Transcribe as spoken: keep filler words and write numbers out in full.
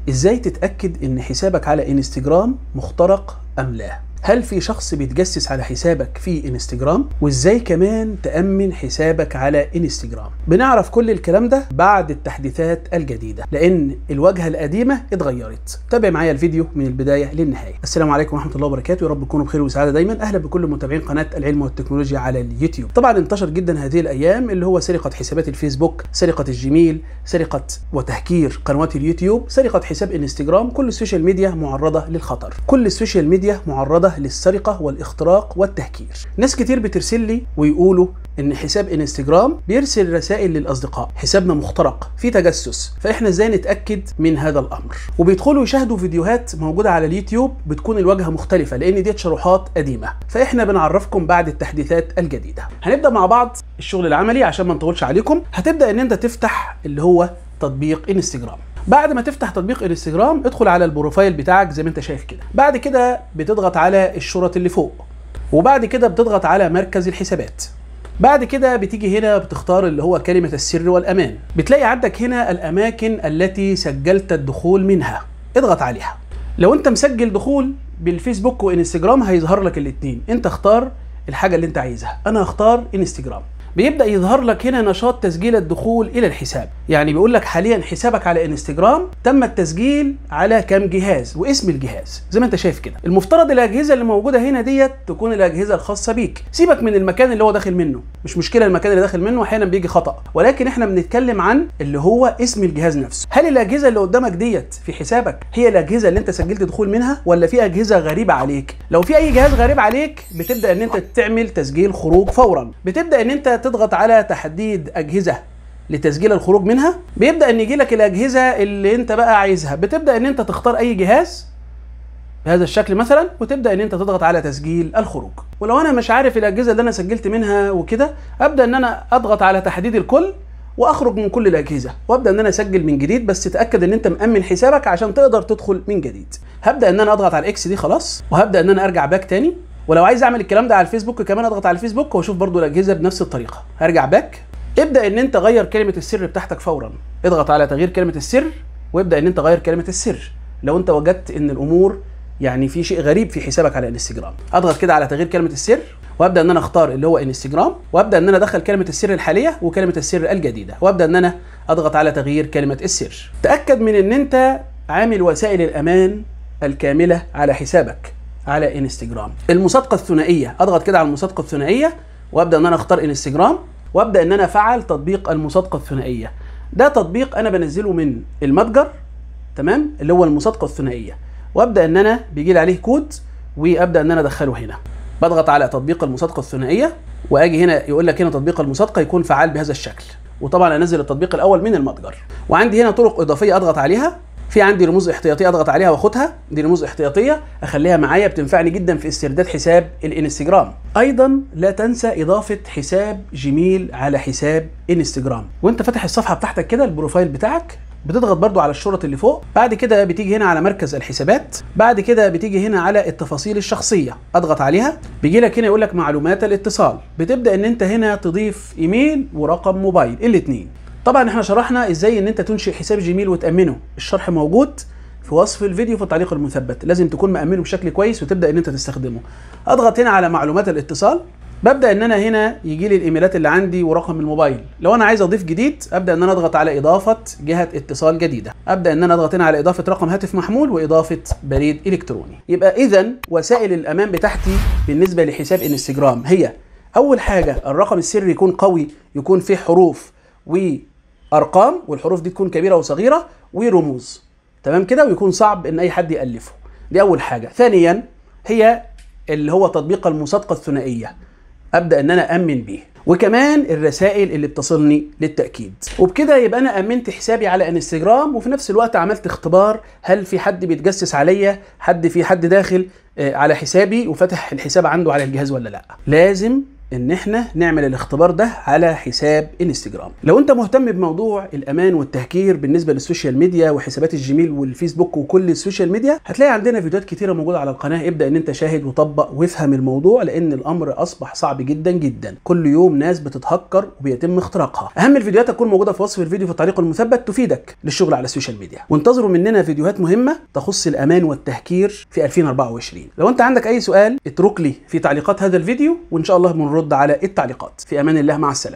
ازاي تتأكد ان حسابك على انستجرام مخترق ام لا؟ هل في شخص بيتجسس على حسابك في انستجرام؟ وازاي كمان تأمن حسابك على انستجرام؟ بنعرف كل الكلام ده بعد التحديثات الجديدة، لان الواجهة القديمة اتغيرت. تابع معايا الفيديو من البداية للنهاية. السلام عليكم ورحمة الله وبركاته، يا رب تكونوا بخير وسعادة دايما. اهلا بكل متابعين قناة العلم والتكنولوجيا على اليوتيوب. طبعا انتشر جدا هذه الايام اللي هو سرقة حسابات الفيسبوك، سرقة الجيميل، سرقة وتهكير قنوات اليوتيوب، سرقة حساب انستجرام. كل السوشيال ميديا معرضة للخطر، كل السوشيال ميديا معرضة للسرقة والاختراق والتهكير. ناس كتير بترسل لي ويقولوا ان حساب انستجرام بيرسل رسائل للاصدقاء، حسابنا مخترق، في تجسس، فاحنا ازاي نتاكد من هذا الامر؟ وبيدخلوا يشاهدوا فيديوهات موجوده على اليوتيوب بتكون الواجهه مختلفه، لان ديت شروحات قديمه، فاحنا بنعرفكم بعد التحديثات الجديده. هنبدا مع بعض الشغل العملي عشان ما نطولش عليكم. هتبدا ان انت تفتح اللي هو تطبيق انستجرام. بعد ما تفتح تطبيق انستجرام ادخل على البروفايل بتاعك زي ما انت شايف كده. بعد كده بتضغط على الشرط اللي فوق، وبعد كده بتضغط على مركز الحسابات. بعد كده بتيجي هنا بتختار اللي هو كلمة السر والأمان. بتلاقي عندك هنا الأماكن التي سجلت الدخول منها، اضغط عليها. لو انت مسجل دخول بالفيسبوك وانستجرام هيظهر لك الاتنين، انت اختار الحاجة اللي انت عايزها. انا هختار انستجرام. بيبدأ يظهر لك هنا نشاط تسجيل الدخول إلى الحساب، يعني بيقول لك حاليا حسابك على انستجرام تم التسجيل على كام جهاز واسم الجهاز زي ما انت شايف كده. المفترض الأجهزة اللي موجودة هنا ديت تكون الأجهزة الخاصة بيك، سيبك من المكان اللي هو داخل منه، مش مشكلة المكان اللي داخل منه أحيانا بيجي خطأ، ولكن احنا بنتكلم عن اللي هو اسم الجهاز نفسه. هل الأجهزة اللي قدامك ديت في حسابك هي الأجهزة اللي انت سجلت دخول منها، ولا في أجهزة غريبة عليك؟ لو في أي جهاز غريب عليك بتبدأ ان انت تعمل تسجيل خروج فورا، بتبدأ ان انت تضغط على تحديد أجهزة لتسجيل الخروج منها. بيبدأ ان يجي لك الأجهزة اللي انت بقى عايزها. بتبدأ ان انت تختار أي جهاز بهذا الشكل مثلا، وتبدأ ان انت تضغط على تسجيل الخروج. ولو انا مش عارف الأجهزة اللي انا سجلت منها وكده، أبدأ ان انا أضغط على تحديد الكل واخرج من كل الأجهزة، وابدأ ان انا اسجل من جديد. بس تأكد ان انت مأمن حسابك عشان تقدر تدخل من جديد. هبدأ ان انا اضغط على الاكس دي خلاص، وهبدأ ان انا ارجع باك تاني. ولو عايز اعمل الكلام ده على الفيسبوك كمان اضغط على الفيسبوك واشوف برضو الاجهزه بنفس الطريقه. هرجع باك. ابدا ان انت غير كلمه السر بتاعتك فورا، اضغط على تغيير كلمه السر وابدا ان انت غير كلمه السر لو انت وجدت ان الامور يعني في شيء غريب في حسابك على انستجرام. اضغط كده على تغيير كلمه السر، وابدا ان انا اختار اللي هو انستجرام، وابدا ان انا ادخل كلمه السر الحاليه وكلمه السر الجديده، وابدا ان انا اضغط على تغيير كلمه السر. تاكد من ان انت عامل وسائل الامان الكامله على حسابك على انستجرام. المصادقه الثنائيه، اضغط كده على المصادقه الثنائيه وابدا ان انا اختار انستجرام، وابدا ان انا افعل تطبيق المصادقه الثنائيه. ده تطبيق انا بنزله من المتجر، تمام، اللي هو المصادقه الثنائيه. وابدا ان انا بيجي لي عليه كود وابدا ان انا ادخله هنا. بضغط على تطبيق المصادقه الثنائيه واجي هنا يقول لك هنا تطبيق المصادقه يكون فعال بهذا الشكل. وطبعا انزل التطبيق الاول من المتجر، وعندي هنا طرق اضافيه اضغط عليها. في عندي رموز احتياطيه اضغط عليها واخدها، دي رموز احتياطيه اخليها معايا بتنفعني جدا في استرداد حساب الانستجرام. ايضا لا تنسى اضافه حساب جيميل على حساب انستجرام. وانت فاتح الصفحه بتاعتك كده البروفايل بتاعك، بتضغط برضو على الشرط اللي فوق. بعد كده بتيجي هنا على مركز الحسابات. بعد كده بتيجي هنا على التفاصيل الشخصيه، اضغط عليها. بيجي لك هنا يقول لك معلومات الاتصال. بتبدا ان انت هنا تضيف ايميل ورقم موبايل الاثنين. طبعا احنا شرحنا ازاي ان انت تنشئ حساب جيميل وتامنه، الشرح موجود في وصف الفيديو في التعليق المثبت. لازم تكون مامنه بشكل كويس وتبدا ان انت تستخدمه. اضغط هنا على معلومات الاتصال. ببدا ان انا هنا يجي لي الايميلات اللي عندي ورقم الموبايل. لو انا عايز اضيف جديد ابدا ان انا اضغط على اضافه جهه اتصال جديده. ابدا ان انا اضغط هنا على اضافه رقم هاتف محمول واضافه بريد الكتروني. يبقى اذا وسائل الامان بتاعتي بالنسبه لحساب انستجرام هي اول حاجه الرقم السري يكون قوي، يكون فيه حروف وارقام، والحروف دي تكون كبيره وصغيره ورموز، تمام كده، ويكون صعب ان اي حد يالفه. دي اول حاجه. ثانيا هي اللي هو تطبيق المصادقه الثنائيه، ابدا ان انا امن بيه، وكمان الرسائل اللي بتصلني للتاكيد. وبكده يبقى انا امنت حسابي على انستجرام، وفي نفس الوقت عملت اختبار هل في حد بيتجسس عليا، حد في حد داخل على حسابي وفتح الحساب عنده على الجهاز ولا لا. لازم ان احنا نعمل الاختبار ده على حساب انستجرام. لو انت مهتم بموضوع الامان والتهكير بالنسبه للسوشيال ميديا وحسابات الجيميل والفيسبوك وكل السوشيال ميديا، هتلاقي عندنا فيديوهات كتيره موجوده على القناه. ابدا ان انت شاهد وطبق وافهم الموضوع، لان الامر اصبح صعب جدا جدا. كل يوم ناس بتتهكر وبيتم اختراقها. اهم الفيديوهات هتكون موجوده في وصف الفيديو في التعليق المثبت تفيدك للشغل على السوشيال ميديا. وانتظروا مننا فيديوهات مهمه تخص الامان والتهكير في ألفين وأربعة وعشرين. لو انت عندك اي سؤال اترك لي في تعليقات هذا الفيديو، وان شاء الله بنرد على التعليقات. في امان الله، مع السلامه.